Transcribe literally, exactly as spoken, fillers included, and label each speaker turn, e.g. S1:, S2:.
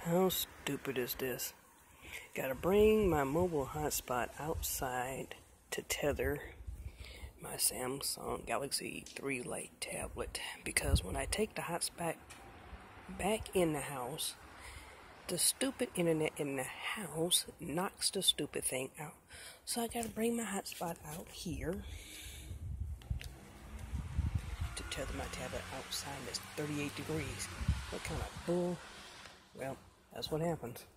S1: How stupid is this? Gotta bring my mobile hotspot outside to tether my Samsung Galaxy three Lite tablet, because when I take the hotspot back in the house, the stupid internet in the house knocks the stupid thing out. So I gotta bring my hotspot out here to tether my tablet outside. It's thirty-eight degrees. What kind of bull? Well, that's what happens.